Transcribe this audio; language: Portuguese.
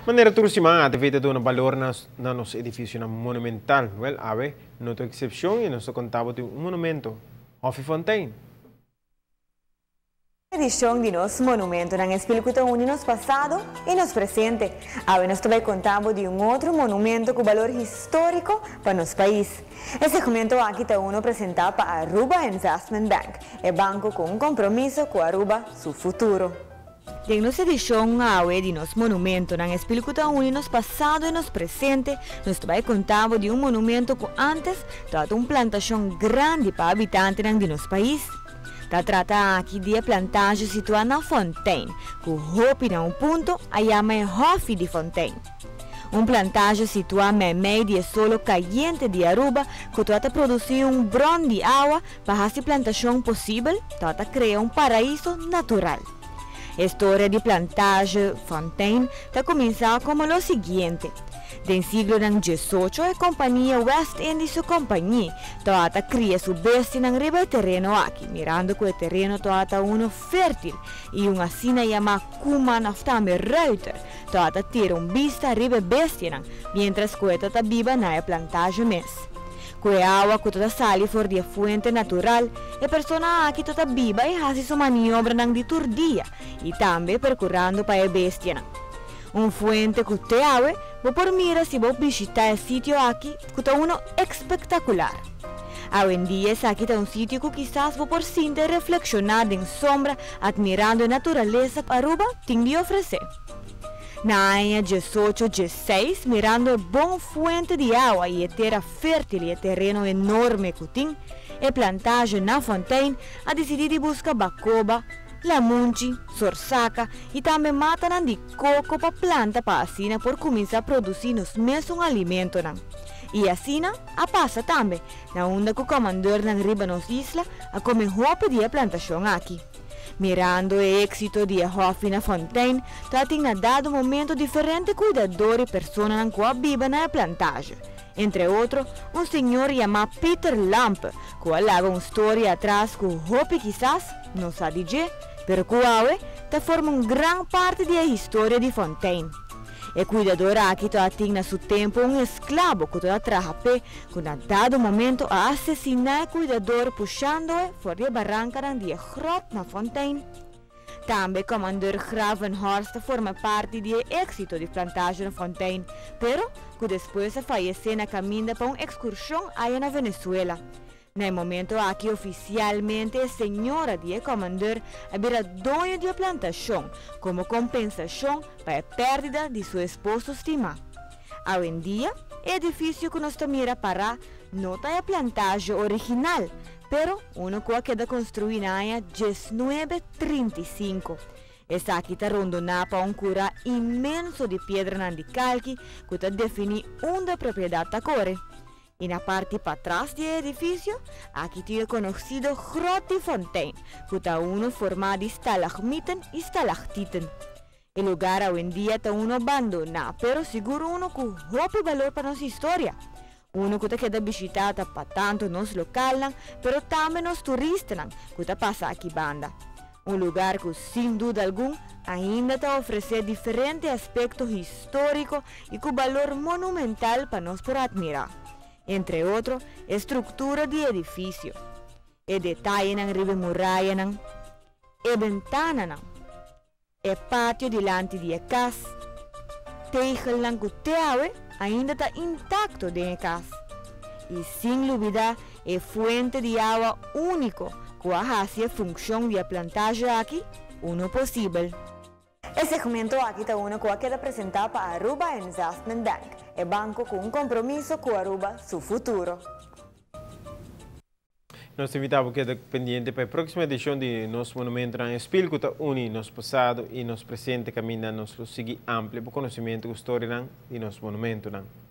maneira turcima deve dar valor na nosso edifício monumental. Well, ave, não tem exceção e nós contamos de monumento, Hofi Fontaine. Edição de nosso monumento na Espírito Unido nos passado e nos presente. Agora nós também contamos de outro monumento com valor histórico para nosso país. Esse documento aqui está apresentado para Aruba Investment Bank, é banco com compromisso com Aruba, seu futuro. De nossa edição de nosso monumento na Espírito Unido nos passado e nos presente, nós também contamos de monumento que antes era uma plantação grande para habitantes de nosso país. Trata aqui de plantagem situada na Fontaine, que hopi na ponto a chama Hofi de Fontaine. Plantagem situada no meio do solo caliente de Aruba, que trata de produzir bron de água para essa plantação possível, trata de criar paraíso natural. A história de plantagem Fontaine está começando como o seguinte. No siglo XVIII, a companhia West Indies Company estava criando sua bestia na riba terreno aqui, mirando que o terreno estava fértil e uma sina chamada Kuma Naftame Reuter estava ter vista riba bestia, mientras que estava viva na plantagem mesmo. Com a água que toda sale fora da fonte natural, a pessoa aqui toda viva e faz sua maniobra de turdia e também percorrendo para a bestia. Fuente que te água, por mira se vou visitar o sítio aqui, que é espetacular. Hoje em dia, aqui está sítio que quizás vou por sinta reflexionar em sombra, admirando a natureza que Aruba tem de oferecer. Na área 18-16, mirando a boa fonte de água e a terra fértil e a terreno enorme que tem, a plantagem na Fontaine a decidir buscar bacoba, lamunchi, sorsaca e também mata de coco para planta para assim por começar a produzir os mesmos alimentos. E assim a passa também, na onda que o comandante na riba nos isla a comer roupa de plantação aqui. Mirando o êxito de Hofi na Fontaine, tem dado momento diferente cuidador e pessoas que vivem na plantagem. Entre outros, senhor chamado Peter Lamp, que alaga uma história atrás que Hopi quizás não sabe dizer, pero que forma grande parte da história de Fontaine. O cuidador aqui tem na seu tempo escravo que trabalha pé, que na dado momento a assassinar o cuidador puxando-o fora da barranca de grot na Fontaine. Também o comandante Gravenhorst forma parte do êxito de plantagem na Fontaine, pero que depois faleceu na caminho para uma excursão aí na Venezuela. No momento aqui oficialmente a senhora de comandante era dona da plantação como compensação para a perda de seu esposo estimado. Hoje em dia, o edifício que nós mira para não é a plantagem original, pero que queda construído na área 1935. Essa aqui está rondonada para um cura imenso de pedra de calque que define onde a propriedade está corre. E na parte para trás do edifício, aqui tem o conhecido Grot de Fontaine, que está formado de estalagmiten e estalactiten. O lugar hoje em dia está abandonado, pero seguro que roupa valor para nossa história. Que queda visitado para tanto nos locais, pero também nos turistas que passa aqui banda. Lugar que, sem dúvida alguma, ainda está oferecendo diferentes aspectos históricos e com valor monumental para nós por admirar. Entre outros, estrutura de edifício, detalhe na riba muralha, ventana, pátio diante da casa, tejal que ainda está intacto dentro da casa. E sem dúvida, fonte de água único que faz a função de plantagem aqui, possível. Esse documento aqui está que queda apresentado para Aruba Investment Bank, é banco com compromisso com Aruba, seu futuro. Nós invitamos a quedar pendente para a próxima edição de nosso monumento na Espírito Unido, nosso passado e nosso presente caminho nos seguir amplo para o conhecimento da história de nosso monumento.